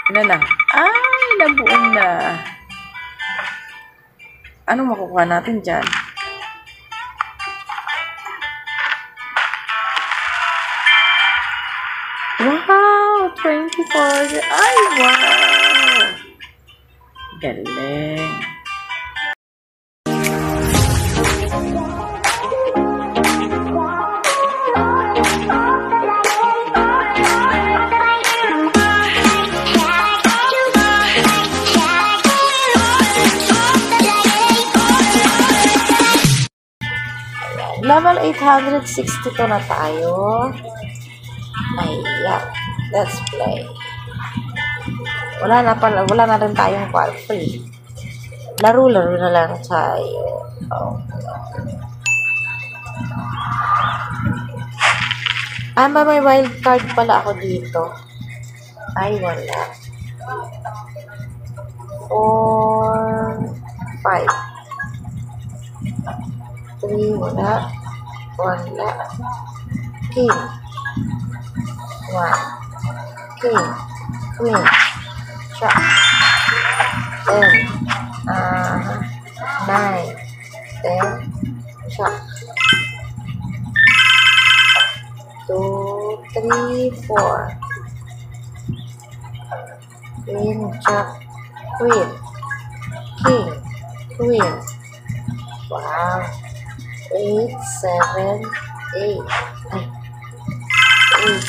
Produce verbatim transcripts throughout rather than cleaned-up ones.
Ano na? Ay, nabuon na. Ano makukuha natin dyan? Wow! twenty-four. Ay, wow! Galing. Level eight hundred sixty-two na tayo. Ayan. Let's play. Wala na pala, wala na rin tayong card free. Laro-laro na lang tayo. Oh. Ah, ba may wild card pala ako dito? Ay, wala. four, five. three, wala. Wala. King. one. King. Queen. Jack. ten. Uh, nine. ten. Jack. two, three, four. Queen, Jack. Queen. King. Queen. Wow. eight, seven, eight. eight.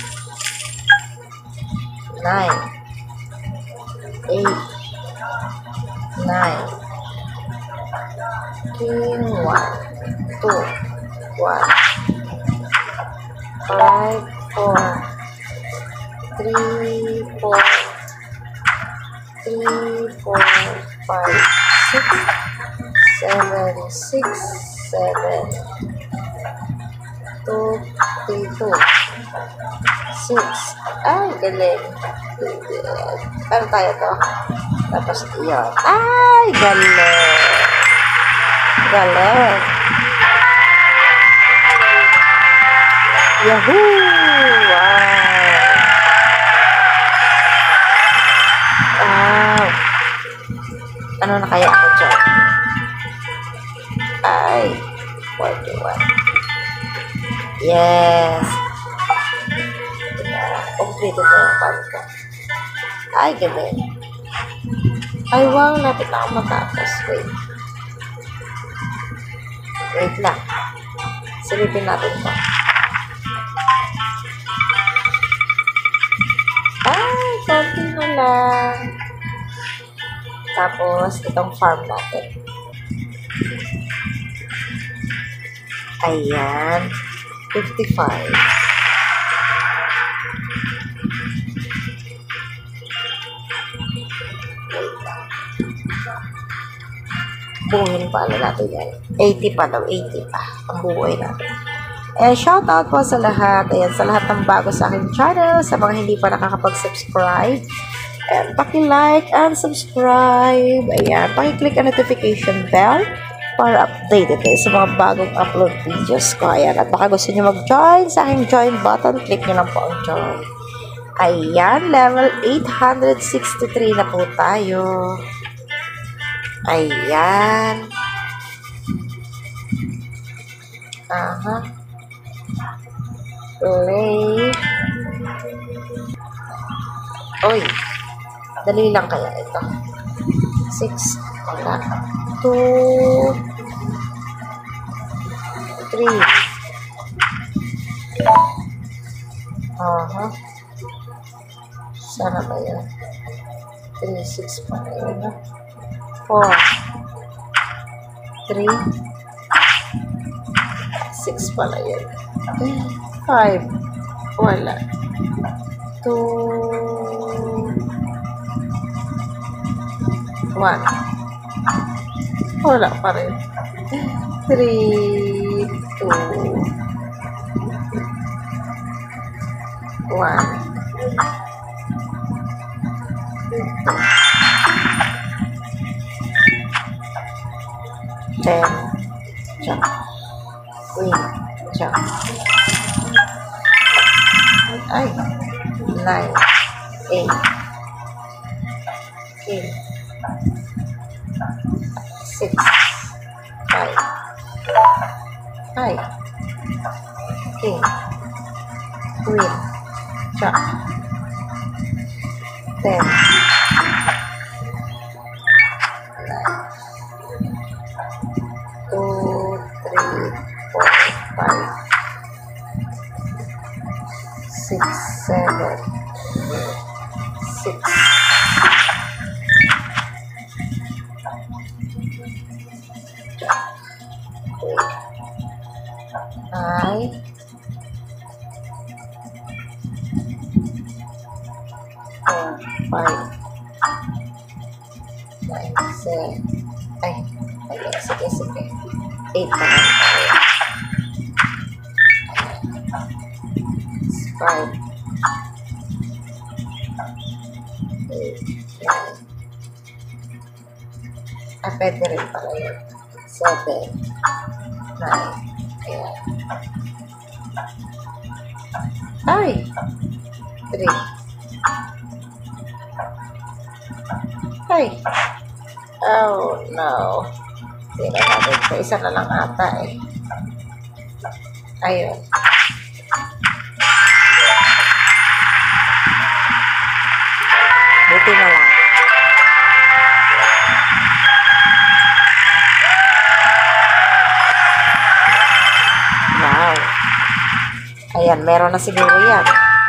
nine. eight. nine. King, one. two. one. five, four. three, four. three, four, five, six. seven, six, seven, two, three, two, six. Ay, galing. Ano tayo to? Tapos yun. Ay, galing. Galing. Yahoo! Wow! Wow! Ano na kaya ako dyan? Ay, forty-one. Yes. Completed na yung card ko. Ay, galing. Ay, wow, lapit na ako matapos. Wait. Wait lang. Silipin natin ito. Ay, konti na lang. Tapos, itong farm natin. Ayan. fifty-five. Buuin pa ano natin yan. eighty pa daw. eighty pa. Ang buuin natin. Eh, shout out po sa lahat. Ayan, sa lahat ng bago sa aking channel. Sa mga hindi pa nakakapag-subscribe. Ayan, paki-like and subscribe. Ayan, paki-click ang notification bell para updated kayo sa mga bagong upload videos ko. Ayan, at baka gusto nyo mag-join sa aking join button, click nyo lang po ang join. Ayan, level eight hundred sixty-three na po tayo. Ayan. Aha. Play. Oy. Dali lang kaya ito. six. Wala. two. three. Aha. Sana ba yan? three, six pa na yun. four. three. six pala yun. five. Wala. two. one. Wala pa rin. three. two. one. ten. Jump. Queen. Jump. Ay. nine. eight. King. Six. Five. Five. King. Queen. Jack. Ten. Two, three, four, five, six, seven, six. Nine. Four, five, nine, seven. Ay, ay, sige, sige. Eight na lang tayo. Five. Eight, nine. Ah, pwede rin pala yun. Seven. Nine. Ayan. Ay! Three. Ay! Oh, no. Tira natin ito. Isa na lang ata eh. Ayun. Buti na lang. Wow. Ayan, meron na siguro yan.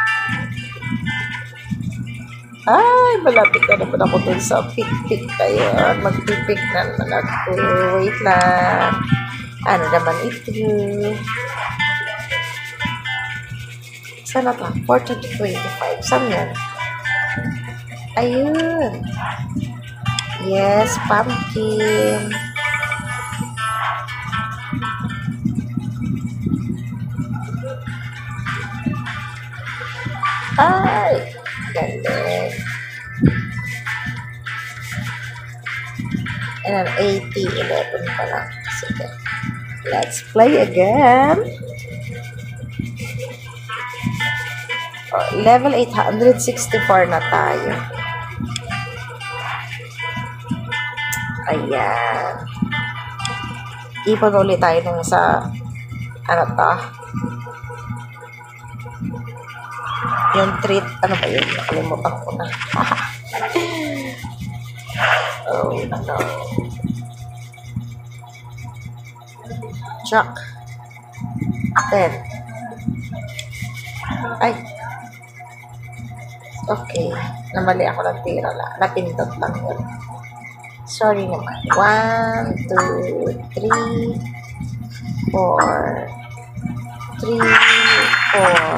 Ay, malapit na naman ako dun sa pick-pick tayo. Mag-pick na naman ako. Wait lang. Ano naman ito? Saan na ito? fourteen to twenty-five. Saan yan? Ayun. Yes, pumpkin. Ay, galing. And eighty, eleven pa lang. Sige. Let's play again. Oh, level eight sixty-four na tayo. Ayan. Ipag ulit tayo nung sa ano to? Yung treat, ano ba yun? Nakalimutan ko na. Oh, no. Chuck. Ten. Ay. Okay. Namali ako ng tira lang. Napindot lang yun. Sorry naman. One, two, three, four. Three, four.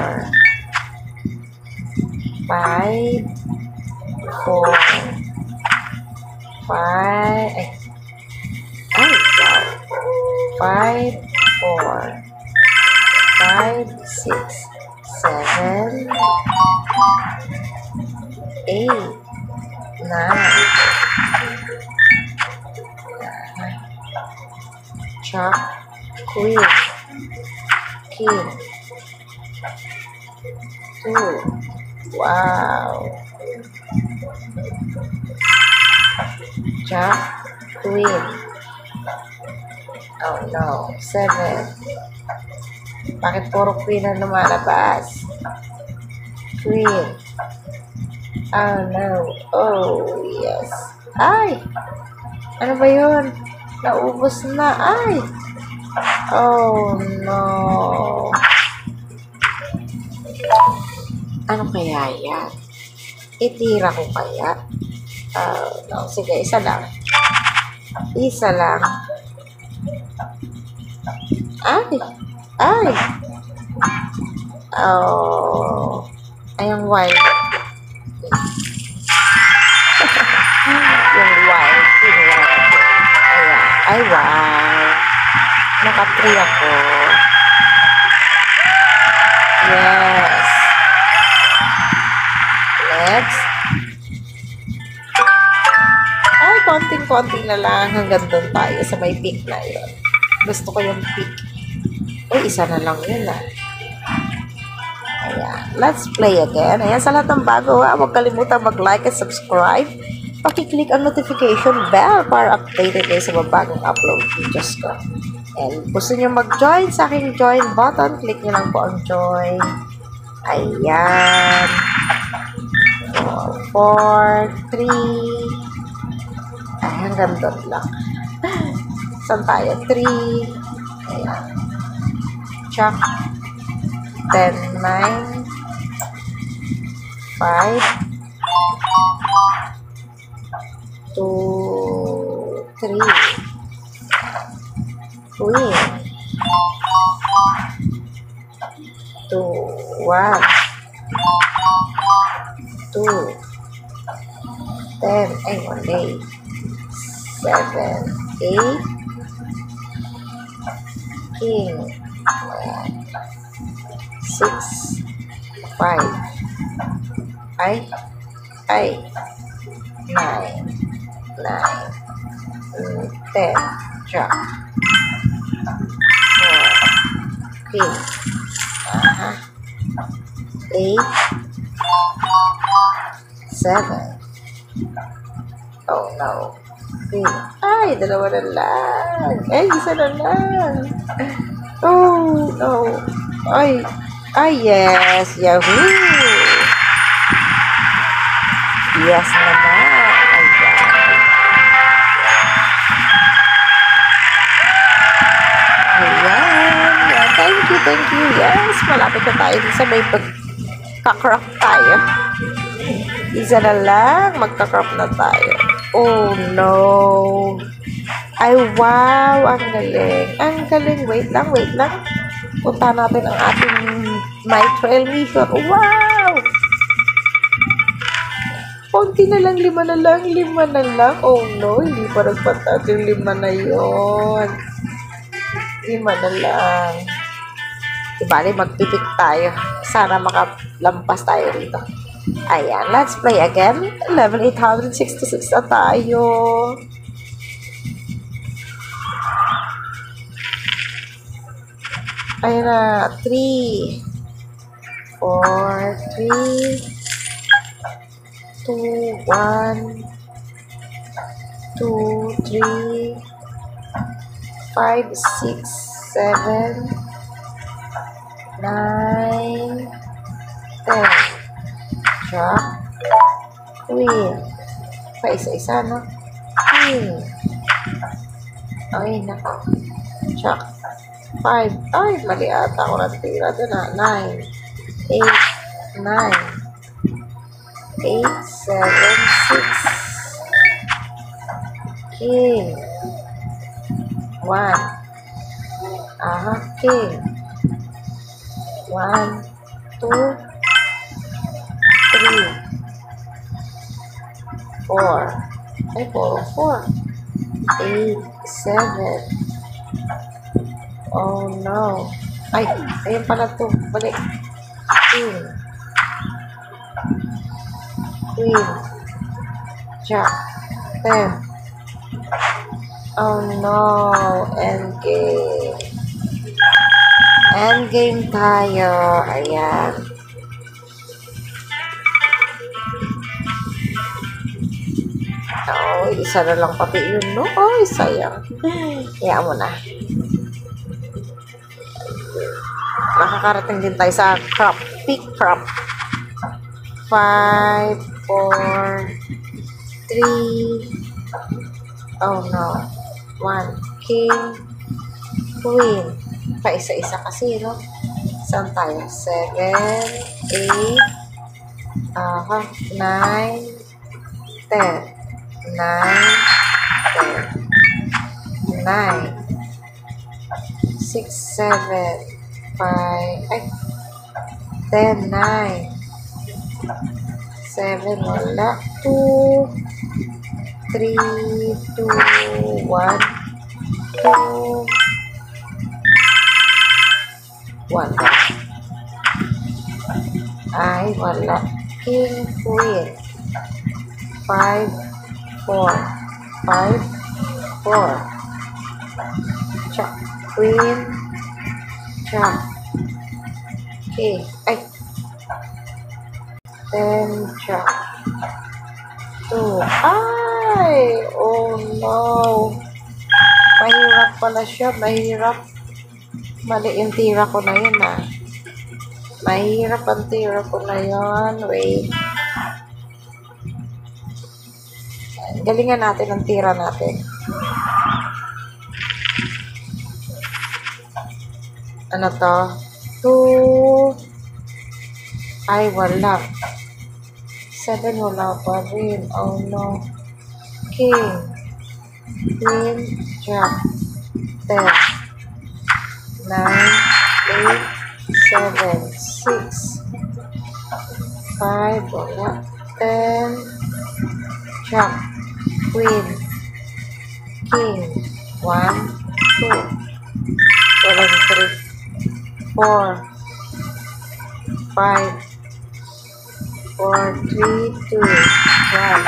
Five, four, five, ay, ay, wow. Five, four, five, six, seven, eight, nine, Jack, Queen, King, two. Wow. Jack, Queen. Oh no. Seven. Bakit puro Queen ang lumalabas? Queen. Oh no. Oh yes. Ay! Ano ba yun? Naubos na. Ay! Oh no. Ano kaya yan? Itira ko kaya? Uh, no, sige, isa lang. Isa lang. Ay! Ay! Oh. Ay, yung white. Yung white. Yung white. Ayan. Ay, wow. Naka-three ako. Yes. Next. Ay, konting-konti na lang hanggang doon tayo sa may peak na yun. Gusto ko yung peak. Ay, isa na lang yun ah. Ayan. Let's play again. Ayan, sa lahat ng bago ha, huwag kalimutan mag-like and subscribe. Pakiclick ang notification bell para updated kayo sa bagong upload videos ko. And gusto nyo mag-join sa aking join button, click nyo lang po ang join. Ayan. four, three. Ay, hanggang doon lang. Saan tayo? three. Ayan. Check. ten, nine. five. two, three. Queen. two, one. two. ten. Ay, one day. seven, eight. King. six, five. Ay, ay. nine. nine. ten. Jack. four. King. Aha. eight. seven. Oh no. Queen. Ay, dalawa na lang. Ay, isa na lang. Oh no. Ay. Ay, yes. Yahoo. Yes naman. Ayan. Ayan. Yeah, thank you, thank you. Yes, malapit na tayo sa may pagka-craft tayo. Isa na lang, magka-craft na tayo. Oh, no. Ay, wow. Ang galing. Ang galing. Wait lang, wait lang. Punta natin ang ating My Trail Mission. Wow! Konti na lang, lima na lang, lima na lang. Oh no, hindi pa nagpatat yung lima na yon. Lima na lang. Ibali, magpipik tayo. Sana makalampas tayo rito. Ayan, let's play again. Level eight hundred sixty-six na tayo. Ayan na, three. four, three. two, one, two, three, five, six, seven, nine, ten. Jack, Queen. Pa isa-isa, no? Queen. Ay, nako. Jack, five. Ay, mali ata ako natira doon, na. nine, eight, nine. eight, seven, six. King. one. Aha, king. one, two, three. four. Ay, four, four. eight, seven. Oh, no. Ay, ayun pala ito. Balik. King. Queen. Jack. ten. Oh no. Endgame. Endgame tayo. Ayan. Oh, isa na lang pati yun, no? Ay, sayang. Kaya mo na. Nakakarating din tayo sa crop. Pick crop. five, four, three, oh no, one, king, queen, pa isa-isa kasi, no? Saan tayo? seven, eight, aha, nine, ten, nine, ten, nine, six, seven, five, ay, ten, nine, seven, wala, two, three, two, one, two, one, ay, wala, king, queen, five, four, five, four, jack, queen, jack, king, ay, ten, jack, two. Ay! Oh no. Mahirap pala siya. Mahirap. Mali yung tira ko na yun ah. Mahirap ang tira ko na yun. Wait. Galingan natin ang tira natin. Ano to? two. Ay, wala. seven, wala pa rin. Oh no. King. Queen. Jack. ten. nine. eight. seven. six. five. Wala. ten. Jack. Queen. King. one. two. walang three. four. five. four. three. two. one.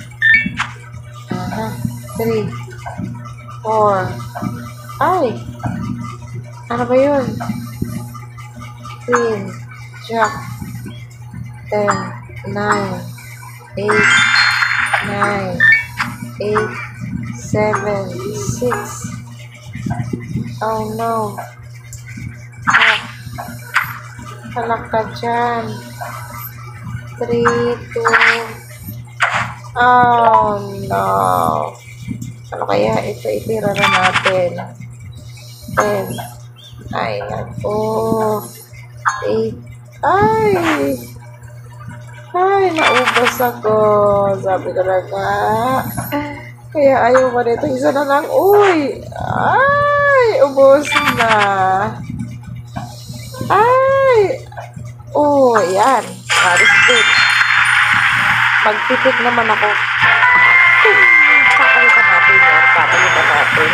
Aha. three. four. Ay! Ano ba yun? Queen. Jack. ten. nine. eight. nine. eight. seven. six. Oh no. Ah. Halak ka dyan. three. two. Oh no. Ano kaya ito? Itira na natin. ten. Ay, ako. eight. Ay! Ay, naubos ako. Sabi ko na nga. Kaya ayaw mo nito. Isa na lang. Uy! Ay! Ubos na. Ay! Oh, yan. Maris-pit. Magpipit naman ako. Papalitan natin yan. Papalitan natin.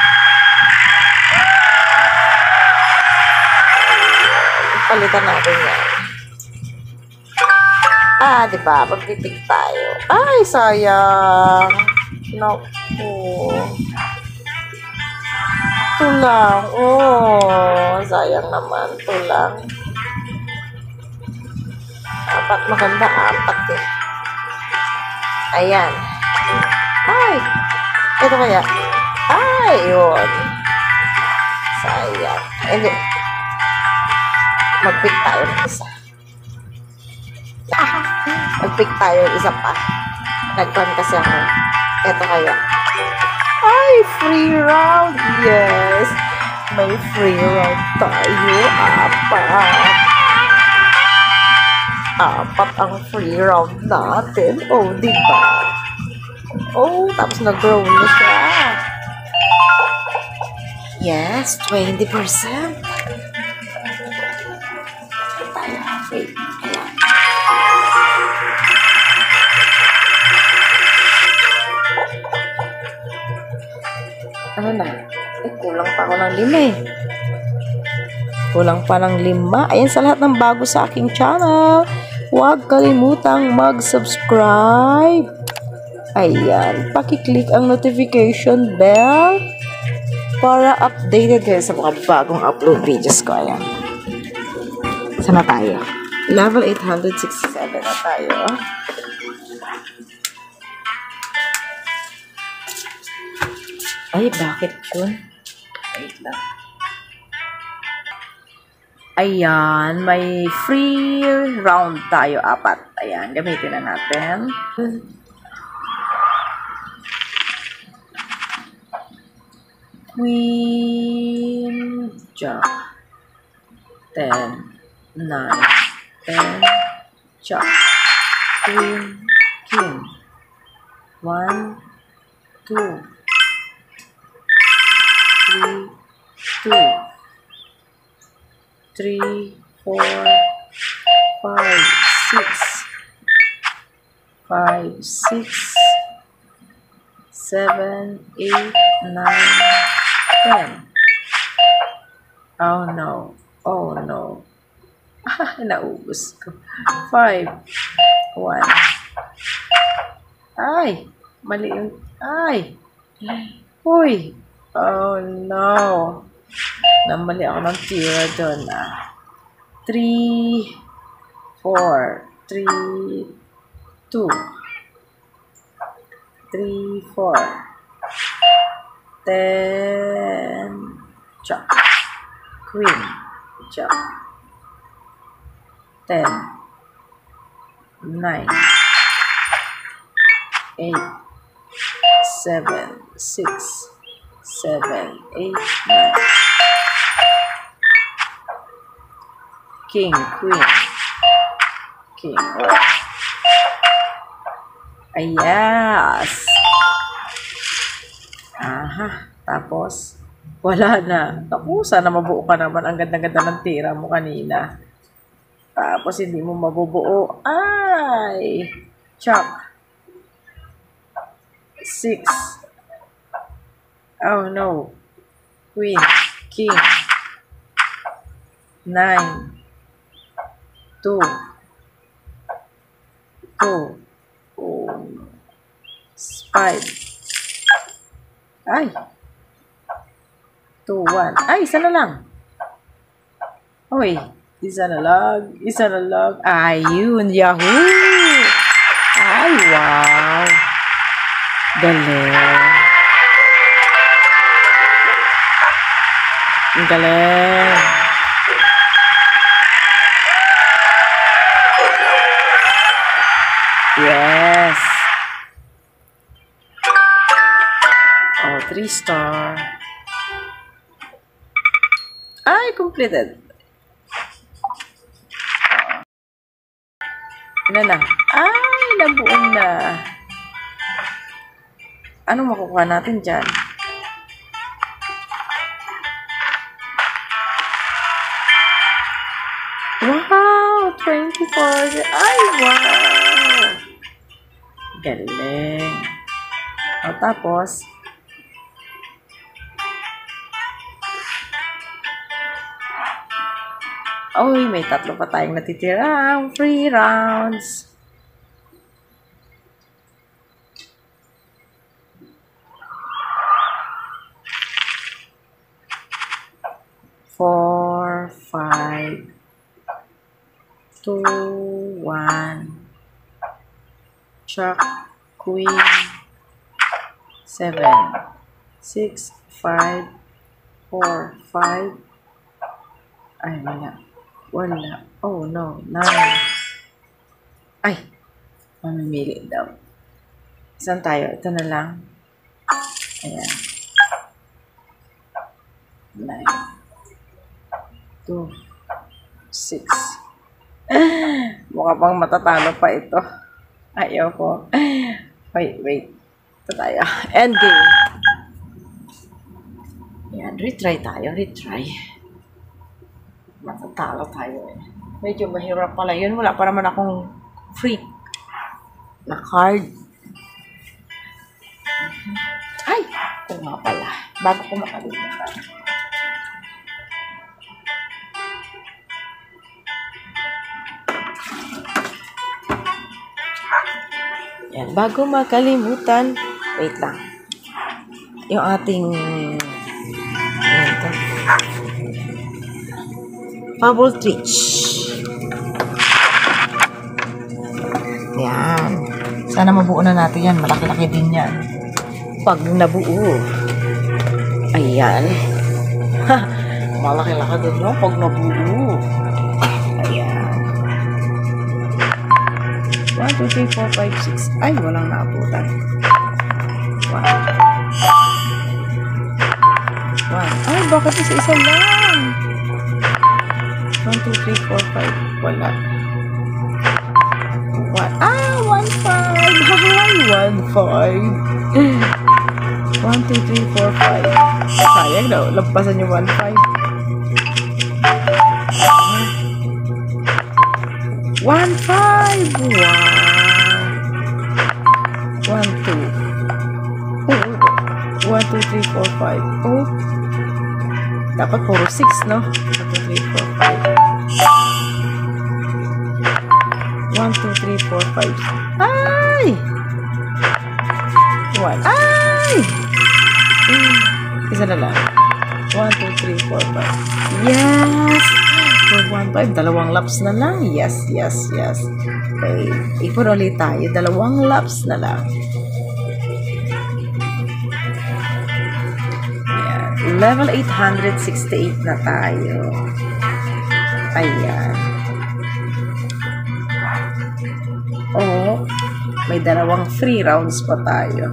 Palitan natin yan. Ah, diba? Magpipit tayo. Ay, sayang. Naku. Tulang. Oh, sayang naman. Tulang. Apat, maganda. Apat eh. Ayan. Ay! Ito kaya. Ay, yun. Sayang. Hindi. Mag-pick tayo ng isa. Mag-pick tayo ng isa pa. Nag-plan kasi ako. Ito kaya. Ay, free round. Yes. May free round tayo. Apat. Apat ang free round natin. Oh, diba? Oh, tapos nag-grow na siya. Yes, twenty percent. Tayo. Wait. Ayan. Ano na? Eh, kulang pa ako ng lima eh. Kulang pa ng lima. Ayan, sa lahat ng bago sa aking channel, huwag kalimutang mag-subscribe. Ayan, pakiclick ang notification bell para updated kayo sa mga bagong upload videos ko. Ayan. Saan na tayo? Level eight sixty-seven na tayo. Ay, bakit kun? Wait lang. Ayan, may free round tayo, apat. Ayan, gamitin na natin. Queen, Jack. ten, nine, ten, Jack. Queen, King. one, two. three, two. three, four, five, six, five, six, seven, eight, nine, ten. Oh no, oh no. Naubos ko. five, one. Ay, mali yung, ay. Uy, oh no. Namali ako ng tira doon ah. three, four, three, two. three, four. ten. Jack. Queen. Jack. ten. nine. eight. seven. six. seven. eight. nine. King. Queen. King. Oh. Ay, yes. Aha. Tapos, wala na. Naku, sana mabuo ka naman. Ang ganda-ganda ng tira mo kanina. Tapos, hindi mo mabubuo. Ay! Chop. Six. Oh, no. Queen. King. Nine. Two. Two. Oh. Five. Ay. Two, one. Ay, isa na lang. Uy. Isa na lang. Isa na lang. Ayun. Yahoo! Ay, wow. Galing. Galing. Yes. Oh, three star. Ay, completed. Ano na? Ay, nabuo na. Anong makukuha natin dyan? Wow! twenty-four. Ay, wow! Galing. O, tapos, oy, may tatlo pa tayong natitira. Free rounds. Four, five, two, one. Chuck, queen, seven, six, five, four, five. Ay, wala. Wala. Oh, no. Nine. Ay. Mamimili daw. Saan tayo? Ito na lang. Ayan. Nine. Two. Six. Mukha pang matatalo pa ito. Ayaw ko. Wait, wait. Ito tayo. Endgame. Ayan. Retry tayo. Retry. Matatalo tayo eh. Medyo mahirap pala yun. Wala pa naman akong free na card. Ay! Ito nga pala. Bago ko makalimutan. Yan. Bago makalimutan. Wait lang. Yung ating yan to. Bubble Twitch. Yan. Sana mabuo na natin yan. Malaki-laki din yan. Pag nabuo. Ayan. Ha! Malaki-laki din no? Pag nabuo. Ayan. one, two, three, four, five, six. Ay, walang naabutan. one. one. Ay, bakit isa-isa lang? one, two, three, four, five. Wala. one. Ah, one, five. Hi, one, five. one, two, three, four, five. Sayang daw. Lampasan yung one, five. one, five. Wow. one, two. Oh, one, two, three, four, five. Oh. Dapat puro six, no? one, two, three, four, five. one, two, three, four, five. Ay! one. Ay! Isa na lang. one, two, three, four, five. Yes! For one, five. Dalawang laps na lang. Yes, yes, yes. Okay. Ipon ulit tayo. Dalawang laps na lang. level eight hundred sixty-eight na tayo. Ayan. Oh, may dalawang free rounds pa tayo.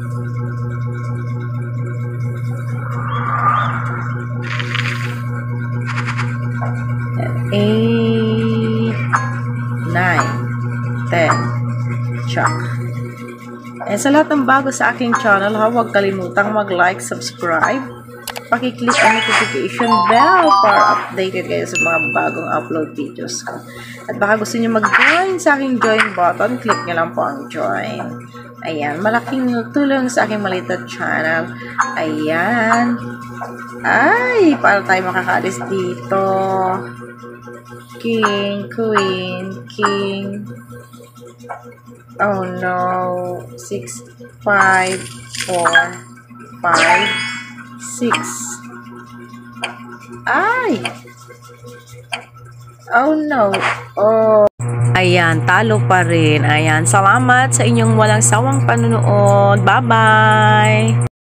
eight, nine, ten. Chuck. And sa lahat ng bago sa aking channel, ha, huwag kalimutang mag-like, subscribe, pakiclick ang notification bell para updated kayo sa mga bagong upload videos ko. At baka gusto nyo mag-join sa aking join button, click nyo lang po ang join. Ayan, malaking tulong sa aking maliit na channel. Ayan. Ay, para tayo makakaalis dito. King, queen, king. Oh no. six, five, four, five, six. Ay! Oh no. Oh. Ayan, talo pa rin. Ayan, salamat sa inyong walang sawang panunood. Bye-bye!